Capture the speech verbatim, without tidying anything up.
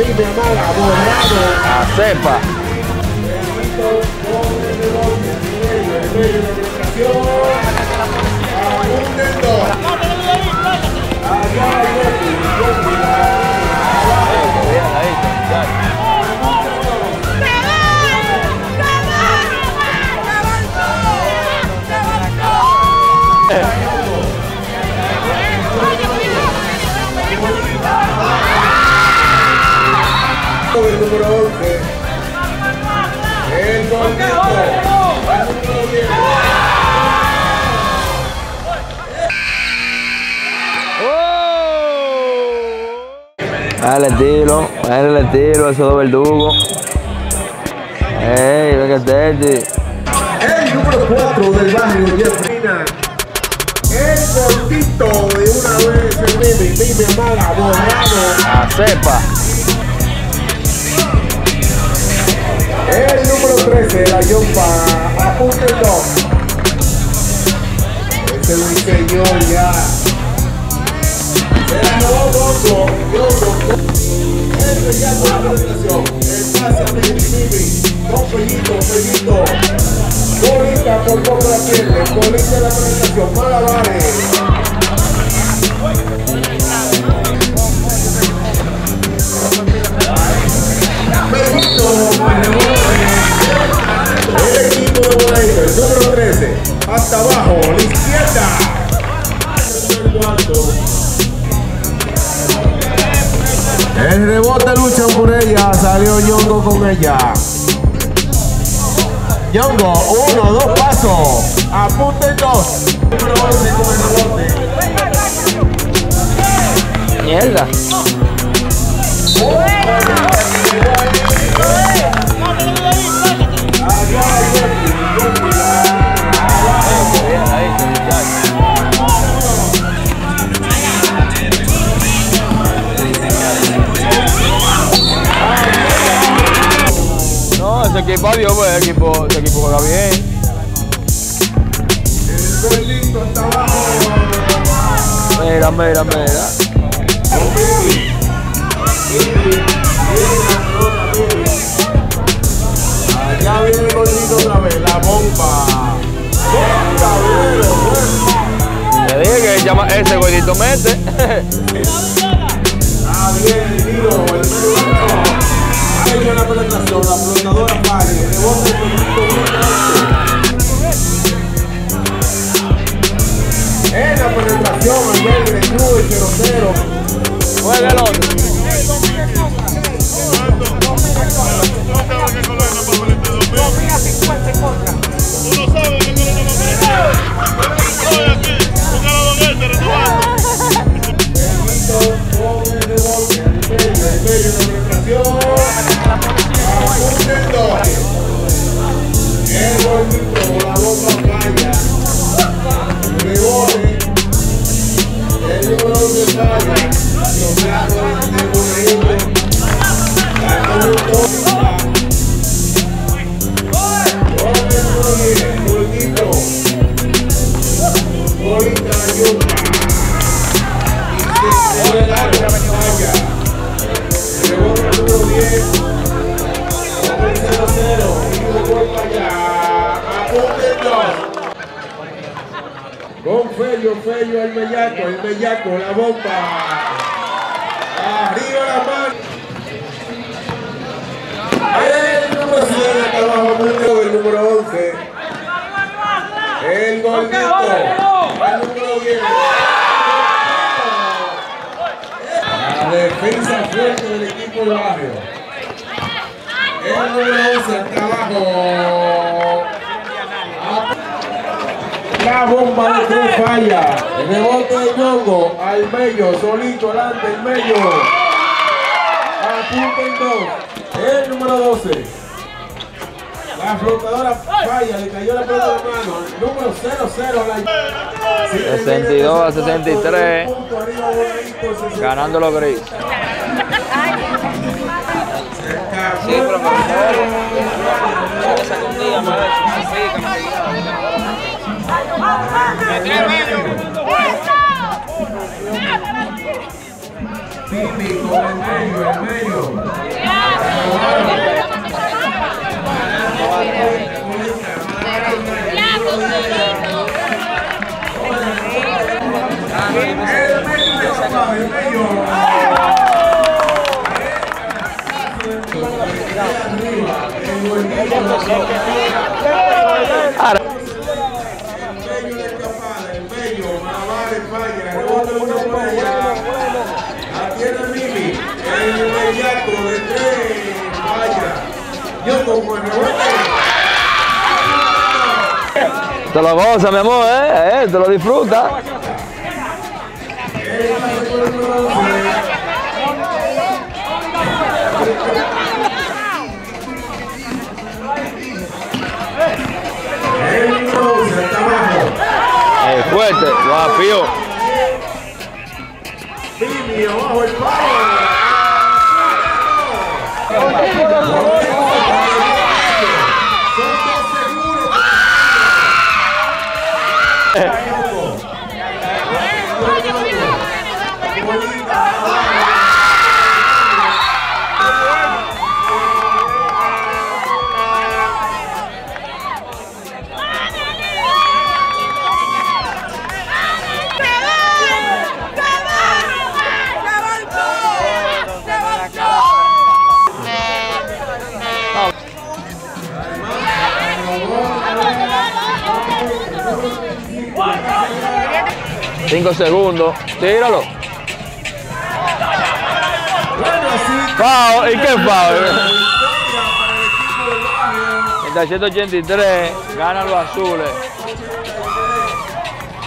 Dime, Amara, borrado. A cepa. El número once. El gordito. Dale el tiro, dale el tiro, esos dos verdugos. Ey, ve que este. El número cuatro del barrio, Jeffrina. El gordito de una vez, el Mimi, Mimi Amara, borrado. A cepa. El número trece, la Yompa, apúntenlo. Este es un señor ya. Se la robó Gonzo, Gonzo. El bellaco de la presentación. El pase a Mimi, Mimi. Con Pellito, Pellito. Bolita por poco la pierde. Bolita de la presentación. Malabares. Pellito, el equipo de Bonaire, el número trece, hasta abajo, a la izquierda. El rebote luchan por ella, salió Ñongo con ella. Ñongo, uno, dos pasos, apunten dos. Número once con el rebote. Mierda. No, ese equipo, adiós, pues, ese equipo, ese equipo juega bien. El gordito hasta abajo. Mira, mira, mira. Allá viene el gordito otra vez, la bomba. Te dije que llama, ese gordito mete. Ah, bien, el tiro, el medio. Ahí viene la penetración, la flotadora falla, el rebote del gordito bien. En la penetración, ayer el club, el cero cero. Juega el otro. El gordito, la bomba falla. El rebote. El número de falla. Los brazos de Bonaire. La conductora. Con el número diez, el gordito. Bolita la Yompa. Y se pone larga falla. El rebote número diez. Con el cero cero. Y un gol para allá. Apúntenlo. Con Fello, Fello, el bellaco, el bellaco, la bomba. Arriba la mano. El número cien acá abajo, el número once. El gordito. El número diez. La defensa fuerte del equipo del barrio. El número once acá abajo. La bomba de tres falla. El rebote de Ñongo al medio, solito adelante el medio. Apunten dos. El número doce. La flotadora falla, le cayó la pelota de mano. El número cero cero. sesenta y dos a sesenta y tres. Ganando los Gris. Sí, pero me saca un día para eso. Bibi con el medio, el medio. El medio, papá, el medio. Ahora. El medio, Malabar en falla, rebote uno por allá. Atiende Mimi, el inmediato de tres, falla. Yo como el rebote. Te lo goza, mi amor, eh, eh, te lo disfruta. El Rose está abajo. Eh, fuerte, guapío. Mimi abajo el palo. Son dos seguros. Cinco segundos, tíralo. Foul, ¿y qué foul? En ciento ochenta y tres, ganan los azules.